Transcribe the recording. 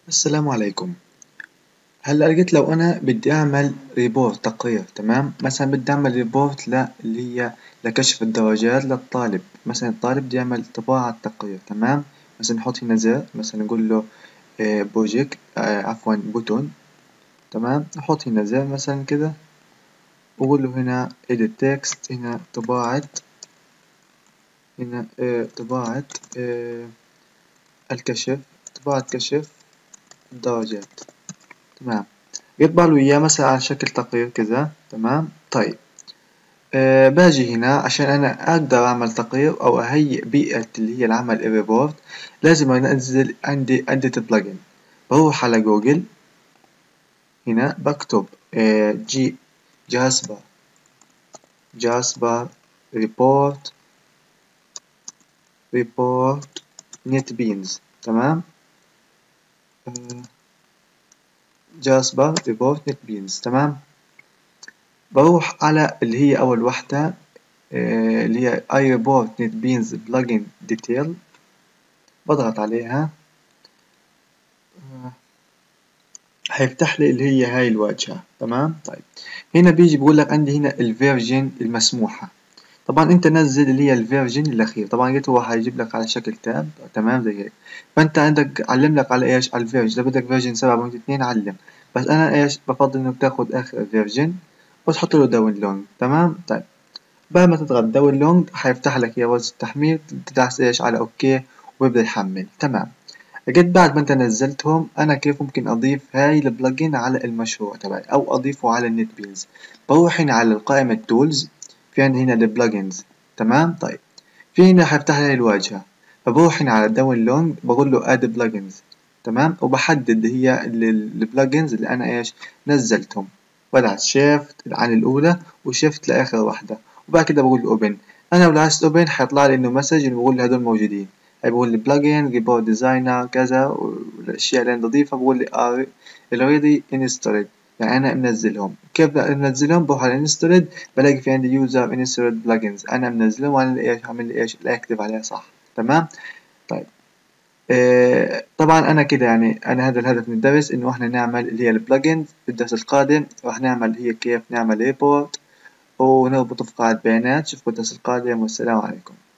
السلام عليكم. هلا لقيت لو انا بدي اعمل ريبورت تقرير، تمام؟ مثلا بدي اعمل ريبورت اللي هي لكشف الدرجات للطالب. مثلا الطالب بدي يعمل طباعة تقرير، تمام؟ مثلا نحط هنا زر، مثلا نقول له بروجكت، عفوا بوتون، تمام؟ نحط هنا زر مثلا كده، وأقول له هنا edit text، هنا طباعة، هنا طباعة الكشف، طباعة كشف الدرجات، تمام؟ يطبع له إياه مثلا على شكل تقرير كذا، تمام؟ طيب، باجي هنا عشان أنا أقدر أعمل تقرير أو أهيئ بيئة اللي هي العمل الريبورت، لازم أنزل عندي عدة بلجن. بروح على جوجل، هنا بكتب جي جاسبر ريبورت نت بينز، تمام؟ جاسبر ريبورت نت بينز، تمام؟ بروح على اللي هي أول وحدة، اللي هي iReport NetBeans Plugin Detail، بضغط عليها، هيفتح لي اللي هي هاي الواجهة، تمام؟ طيب، هنا بيجي بيقول لك عندي هنا الفيرجن المسموحة. طبعا انت نزل اللي هي الفيرجن الاخير، طبعا قلت هو هيجيب لك على شكل تاب، تمام؟ زي هيك. فانت عندك علم لك على ايش؟ على الفيرجن. اذا بدك فيرجن 7.2 علم، بس انا ايش بفضل انك تاخد اخر فيرجن وتحط له داونلود، تمام؟ طيب، بعد ما تضغط داونلود حيفتح لك جواز التحميل، تدعس ايش على اوكي ويبدأ يحمل، تمام؟ لقيت بعد ما انت نزلتهم، انا كيف ممكن اضيف هاي البلجين على المشروع تبعي او اضيفه على النت بينز؟ بروح هنا على قائمة تولز، في عندي هنا البلجنز، تمام؟ طيب، في هنا حيفتح لي الواجهة، فبروح هنا على داونلود، بقول له اد بلجنز، تمام؟ وبحدد هي البلجنز اللي انا ايش نزلتهم، بدعس شيفت عن الاولى وشيفت لاخر واحدة، وبعد كده بقول له اوبن. انا لو دعست اوبن حيطلع لي انه مسج انه بقول لي هدول موجودين، هي بقول لي بلجن ريبورت ديزاينر كذا، والاشياء اللي انا بضيفها بقول لي already installed، يعني انا منزلهم. كيف انزلهم؟ بروح على انستولد، بلاقي في عندي يوزر انستولد بلجنز، انا منزلهم وانا ايش عامل لي ايش لا اكتب عليها صح، تمام؟ طيب، طبعا انا كده يعني انا هذا الهدف من الدرس انه احنا نعمل اللي هي البلجنز. في الدرس القادم راح نعمل هي كيف نعمل ريبورت ونربطه في قاعدة بيانات. اشوفكم الدرس القادم، والسلام عليكم.